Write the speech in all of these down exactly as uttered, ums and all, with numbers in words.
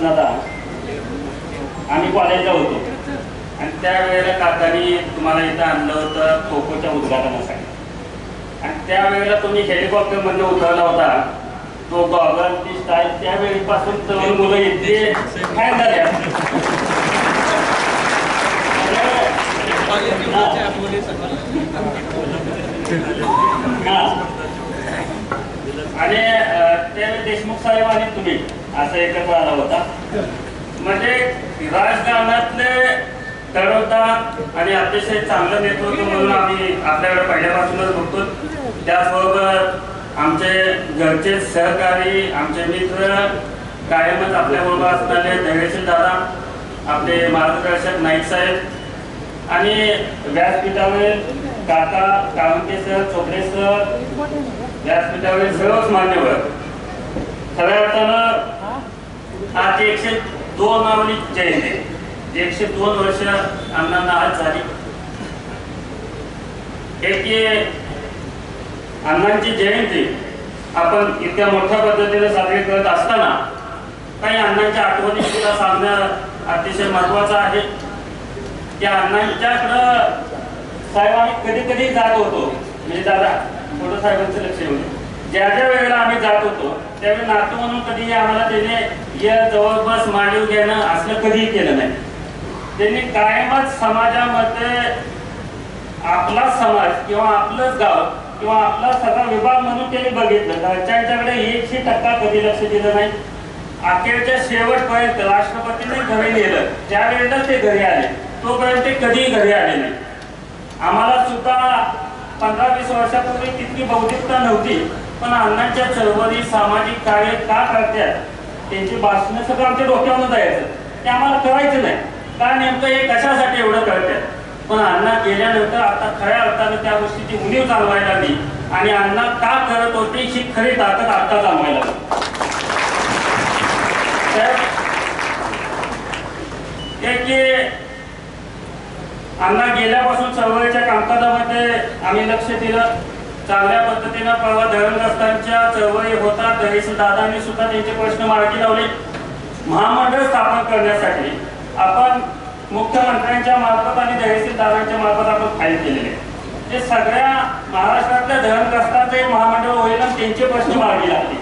दादा आम्ही कॉलेजला होतो आणि त्यावेळेला काकांनी तुम्हाला इथं आणलं होतं खो खोच्या उद्घाटनासाठी आणि त्यावेळेला तुम्ही हेलिकॉप्टरमधनं उतरला होता तो गॉगल ती स्टाईल त्यावेळीपासून तरुण मुलं इथे काय झाले आणि त्यावेळी देशमुख साहेब आणि तुम्ही असं एकत्र आला होता म्हणजे राजकारणातले तडवतात आणि अतिशय चांगलं नेतृत्व म्हणून आम्ही आपल्याकडे पहिल्यापासूनच बघतो. त्याचबरोबर आमचे घरचे सहकारी आमचे मित्र कायमच आपल्याबरोबर असणारे धैर्यशील दादा आपले मार्गदर्शक नाईक साहेब आणि व्यासपीठावर काका काळुंके सर चोपडे सर व्यासपीठावर सर्वच मान्यवर. खऱ्या अर्थानं आज एकशे दोन नावली जयंती एकशे दोन वर्ष अण्णांना आज झाली. एक अण्णांची जयंती आपण इतक्या मोठ्या पद्धतीने साजरी करत असताना काही अण्णांच्या आठवणी सुद्धा सांगणं अतिशय महत्वाचं आहे. त्या अण्णांच्याकडं साहेब आम्ही कधी कधी जात होतो म्हणजे दादा थोडं साहेबांचं लक्ष येऊ दे. ज्या ज्या वेळेला आम्ही जात होतो त्यावेळी नातू म्हणून कधी आम्हाला त्याने या जवळपास मांडीव घेणं असलं कधीही केलं नाही. त्यांनी कायमच समाजामध्ये आपला समाज किंवा आपलंच गाव किंवा आपला सगळा विभाग म्हणून त्यांनी बघितलं. घरच्यांच्याकडे एकशे टक्का कधी लक्ष दिलं नाही. अखेरच्या शेवटपर्यंत राष्ट्रपतींनी घरी नेलं त्यावेळेलाच ते घरी आले तोपर्यंत ते कधीही घरी आले नाही. आम्हाला सुद्धा पंधरा वीस वर्षापूर्वी तितकी बौद्धिकता नव्हती पण अण्णांच्या चळवळी सामाजिक कार्य का करतात त्यांची भाषणं सगळं आमच्या डोक्यावर जायचं ते आम्हाला कळायचं नाही का नेमकं हे कशासाठी एवढं करतात. पण अण्णा गेल्यानंतर आता खऱ्या अर्थानं त्या गोष्टीची उणीव जाणवायला लागली आणि अण्णा का करत होते ही खरी ताकद आता जाणवायला लागली. अण्णा गेल्यापासून चळवळीच्या कामकाजामध्ये आम्ही लक्ष दिलं. चांगल्या पद्धतीनं परवा धरणग्रस्तांच्या चळवळी होतात धैर्यशील दादांनी सुद्धा त्यांचे प्रश्न मार्गी लावले. महामंडळ स्थापन करण्यासाठी आपण मुख्यमंत्र्यांच्या मार्फत आणि धैर्यशील दादांच्या मार्फत आपण फाईल केलेले ते सगळ्या महाराष्ट्रातल्या धरणग्रस्तांचे महामंडळ होईल आणि त्यांचे प्रश्न मार्गी लागले.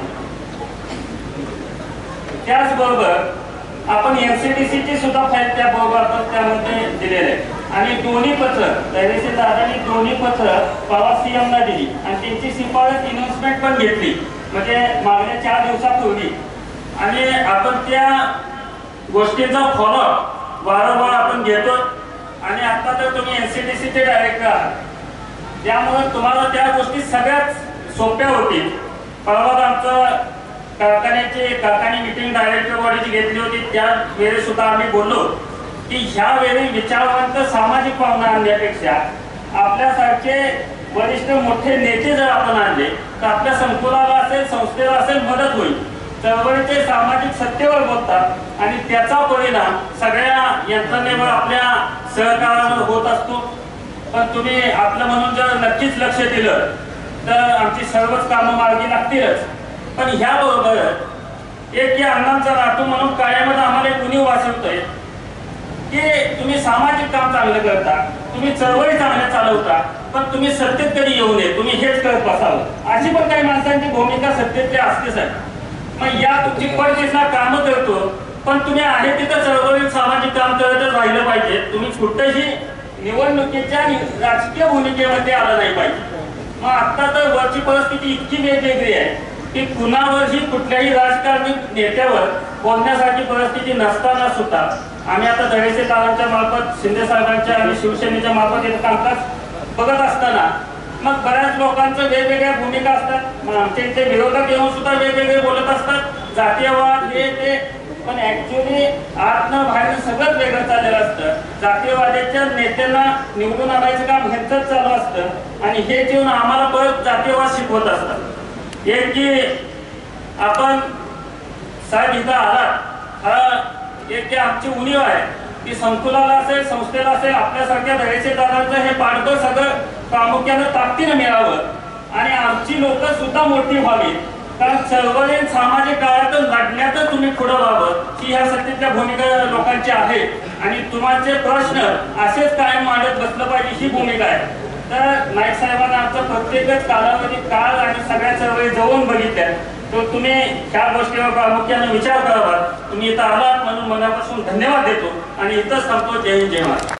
त्याचबरोबर आपण एमसीडीसीची सुद्धा फाईल त्या बरोबर आपण त्यामध्ये दिलेले आहे आणि दोन्ही पत्र धैर्यशील दादांनी दोन्ही पत्र परवा सीएमला दिली आणि त्यांची शिफारस इन्व्हेस्टमेंट पण घेतली म्हणजे मागल्या चार दिवसापूर्वी आणि आपण त्या गोष्टीचा फॉलोअप वारंवार आपण घेतो आणि आता तर तुम्ही एनसीडीसीचे डायरेक्टर आहात त्यामुळे तुम्हाला त्या गोष्टी सगळ्यात सोप्या होतील. परवा आमचं कारखान्याची कारखाने मीटिंग डायरेक्टर बॉडीची घेतली होती त्या वेळी सुद्धा आम्ही बोललो की ह्या वेळी विचारवंत सामाजिक पाहुणा आणण्यापेक्षा आपल्यासारखे वरिष्ठ मोठे नेते जर आपण आणले तर आपल्या संकुलाला असेल संस्थेला असेल मदत होईल. चळवळीचे सामाजिक सत्तेवर बोलतात आणि त्याचा परिणाम सगळ्या यंत्रणेवर आपल्या सहकार्यावर होत असतो. पण तुम्ही आपलं म्हणून जर नक्कीच लक्ष दिलं तर आमची सर्वच कामं मार्गी लागतीलच. पण ह्याबरोबर एक या अण्णांचा नातू म्हणून कायमच आम्हाला एक उणीव वाचवतोय की तुम्ही सामाजिक काम चांगलं करता तुम्ही चळवळी चांगल्या चालवता पण तुम्ही सत्तेत कधी येऊ नये तुम्ही हेच करत बसावं अशी पण काही माणसांची भूमिका सत्तेतली असतेच आहे. मग या तुमची पडदिसना कामं करतो पण तुम्ही आहे तिथं चळवळीत सामाजिक काम करतच राहिलं पाहिजे. तुम्ही कुठेही निवडणुकीच्या राजकीय भूमिकेमध्ये आलं नाही पाहिजे. मग आता तर वरची परिस्थिती इतकी वेगवेगळी आहे की कुणावरही कुठल्याही राजकारणी नेत्यावर बोलण्यासारखी परिस्थिती नसताना सुद्धा आम्ही आता धैर्यशील दादांच्या मार्फत शिंदे साहेबांच्या आणि शिवसेनेच्या मार्फत हे कामकाज बघत असताना मग बऱ्याच लोकांचं वेगवेगळ्या भूमिका असतात. मग आमच्या इथे विरोधक येऊन सुद्धा वेगवेगळे बोलत असतात जातीयवाद हे ते पण ऍक्च्युअली आतनं बाहेर सगळंच वेगळं चाललेलं असतं. जातीयवादाच्या नेत्यांना निवडून आणायचं काम ह्यांचंच चालू असतं आणि हे जेवण आम्हाला परत जातीयवाद शिकवत असतात. एक की आपण साहेब इथं आला हा एक की आमची उणीव आहे की संकुलाला असेल संस्थेला असेल आपल्यासारख्या धैर्यशील दादांचं हे पाडतं सगळं प्रामुख्यानं ताकदीनं मिळावं आणि आमची लोक सुद्धा मोठी व्हावी कारण चळवळीत सामाजिक काळातून लढण्यातच तुम्ही पुढे व्हावं ही ह्या सत्तेतल्या भूमिका लोकांची आहे आणि तुम्हाचे प्रश्न असेच कायम मांडत बसलं पाहिजे ही भूमिका आहे. तर नाईक साहेबांना आमचा प्रत्येकच कालावधी काळ आणि सगळ्या चळवळी जवळून बघितल्या तर तुम्ही ह्या गोष्टीवर प्रामुख्याने विचार करावा. तुम्ही इथं आलात म्हणून मनापासून धन्यवाद देतो आणि इथंच थांबतो. जय हिंद जय महाराष्ट्र.